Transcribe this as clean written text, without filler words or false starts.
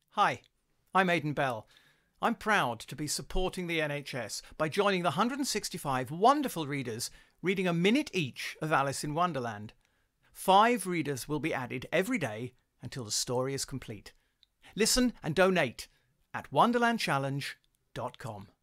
Hi, I'm Aidan Bell. I'm proud to be supporting the NHS by joining the 165 wonderful readers reading a minute each of Alice in Wonderland. 5 readers will be added every day until the story is complete. Listen and donate at wonderlandchallenge.com.